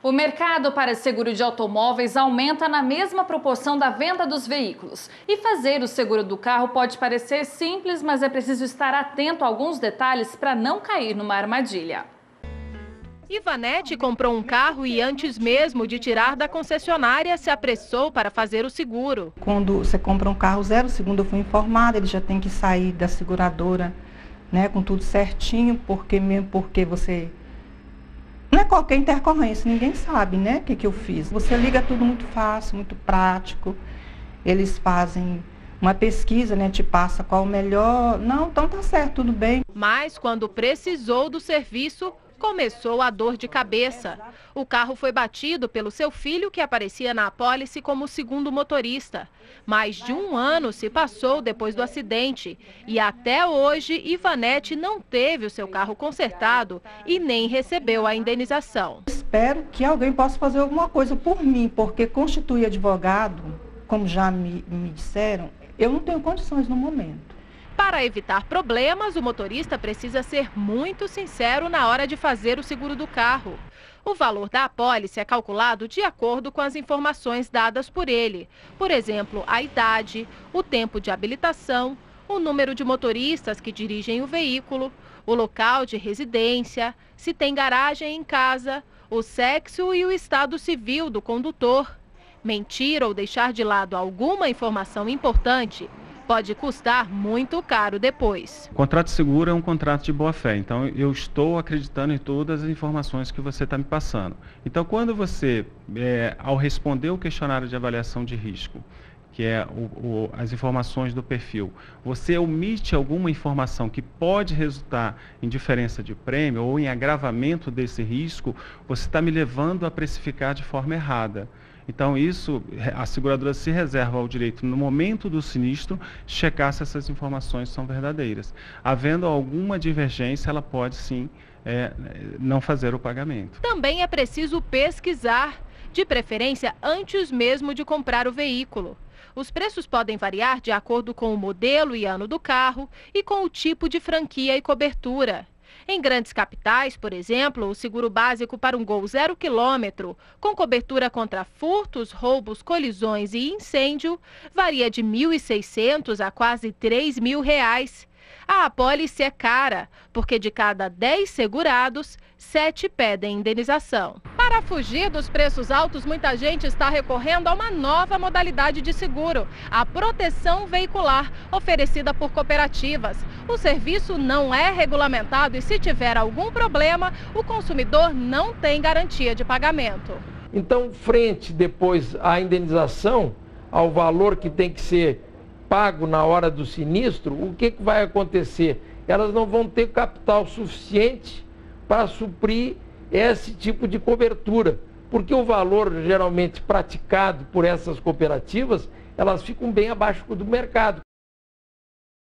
O mercado para seguro de automóveis aumenta na mesma proporção da venda dos veículos. E fazer o seguro do carro pode parecer simples, mas é preciso estar atento a alguns detalhes para não cair numa armadilha. Ivanete comprou um carro e antes mesmo de tirar da concessionária se apressou para fazer o seguro. Quando você compra um carro zero, segundo eu fui informada, ele já tem que sair da seguradora, né, com tudo certinho, porque você... Não é qualquer intercorrência, ninguém sabe, né, o que eu fiz. Você liga tudo muito fácil, muito prático. Eles fazem uma pesquisa, né, te passa qual o melhor. Não, então tá certo, tudo bem. Mas quando precisou do serviço, começou a dor de cabeça. O carro foi batido pelo seu filho, que aparecia na apólice como segundo motorista. Mais de um ano se passou depois do acidente e até hoje Ivanete não teve o seu carro consertado e nem recebeu a indenização. Espero que alguém possa fazer alguma coisa por mim, porque constituir advogado, como já me disseram, eu não tenho condições no momento. Para evitar problemas, o motorista precisa ser muito sincero na hora de fazer o seguro do carro. O valor da apólice é calculado de acordo com as informações dadas por ele. Por exemplo, a idade, o tempo de habilitação, o número de motoristas que dirigem o veículo, o local de residência, se tem garagem em casa, o sexo e o estado civil do condutor. Mentir ou deixar de lado alguma informação importante pode custar muito caro depois. O contrato de seguro é um contrato de boa-fé, então eu estou acreditando em todas as informações que você está me passando. Então, quando você, ao responder o questionário de avaliação de risco, que é as informações do perfil, você omite alguma informação que pode resultar em diferença de prêmio ou em agravamento desse risco, você está me levando a precificar de forma errada. Então, a seguradora se reserva ao direito, no momento do sinistro, checar se essas informações são verdadeiras. Havendo alguma divergência, ela pode sim não fazer o pagamento. Também é preciso pesquisar, de preferência antes mesmo de comprar o veículo. Os preços podem variar de acordo com o modelo e ano do carro e com o tipo de franquia e cobertura. Em grandes capitais, por exemplo, o seguro básico para um Gol 0 km, com cobertura contra furtos, roubos, colisões e incêndio, varia de R$ 1.600 a quase R$ 3.000. A apólice é cara, porque de cada 10 segurados, 7 pedem indenização. Para fugir dos preços altos, muita gente está recorrendo a uma nova modalidade de seguro, a proteção veicular, oferecida por cooperativas. O serviço não é regulamentado e, se tiver algum problema, o consumidor não tem garantia de pagamento. Então, frente depois à indenização, ao valor que tem que ser pago na hora do sinistro, o que vai acontecer? Elas não vão ter capital suficiente para suprir esse tipo de cobertura, porque o valor geralmente praticado por essas cooperativas, elas ficam bem abaixo do mercado.